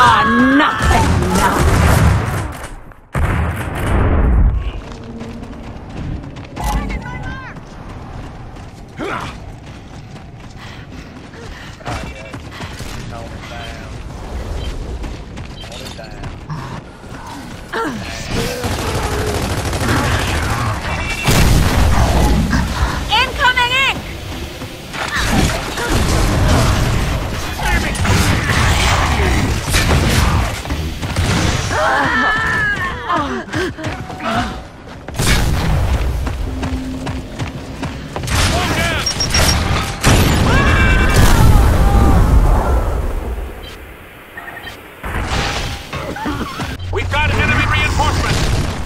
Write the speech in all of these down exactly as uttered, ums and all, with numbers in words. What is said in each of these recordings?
Ah, nothing, nothing. We've got enemy reinforcements!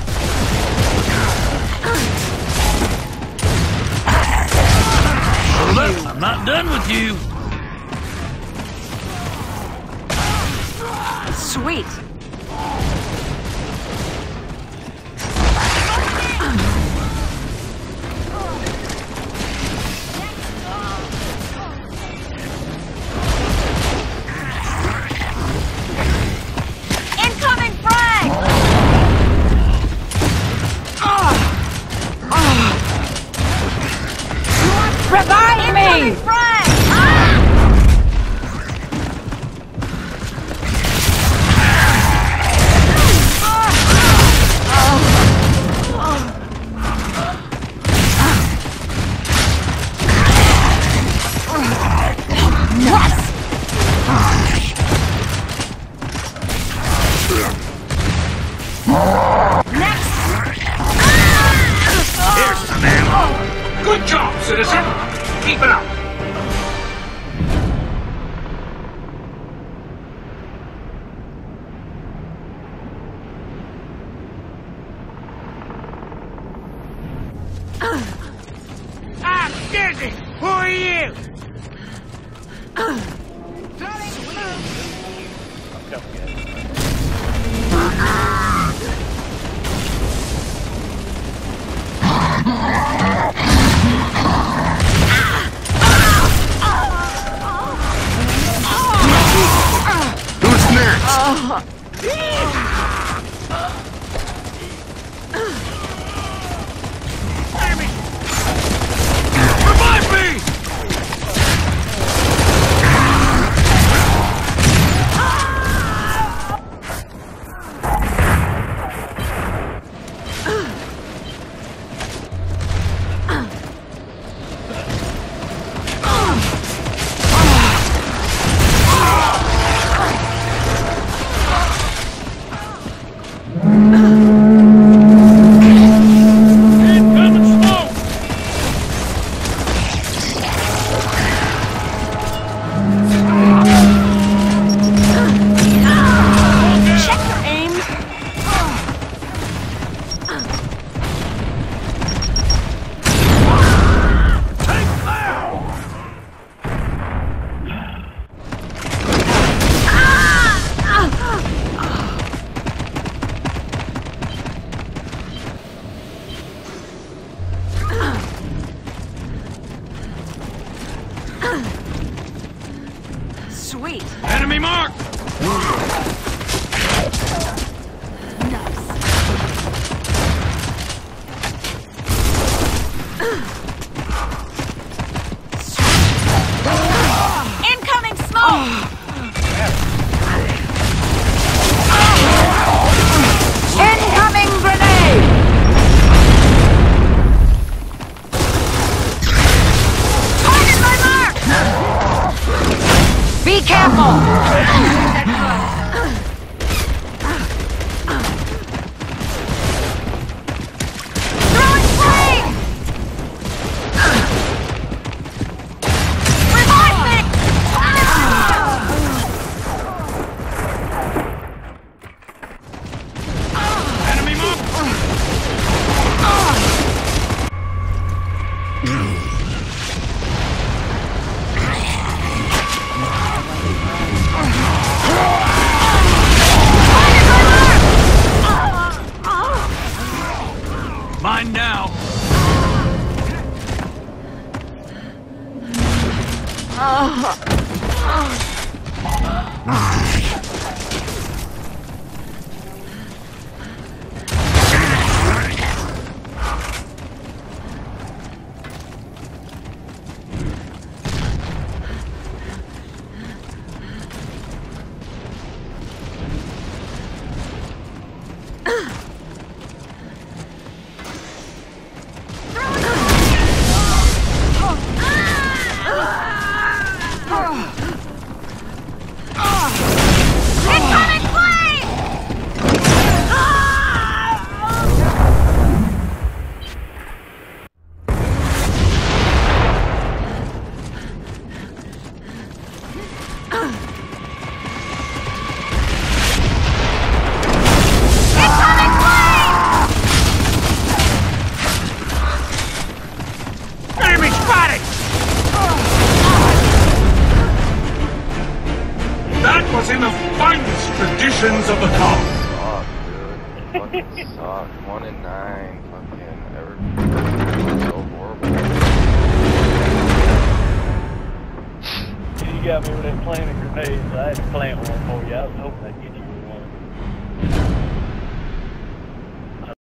Hold up, I'm not done with you! Sweet. Incoming frag! Revive me! Incoming frag! Ah! Good job, citizen! Keep it up! I'm busy! Who are you? Who's next? Revive me! Sweet. Enemy mark! Incoming smoke! Incoming grenade! Target my mark! Be careful! Throwing flame! Revive me! Enemy mark! In the finest traditions of the car. Suck, dude. Fucking suck. One in nine. Fucking everything so horrible. You got me with that planting grenades. I had to plant one for you. I was hoping I'd get you.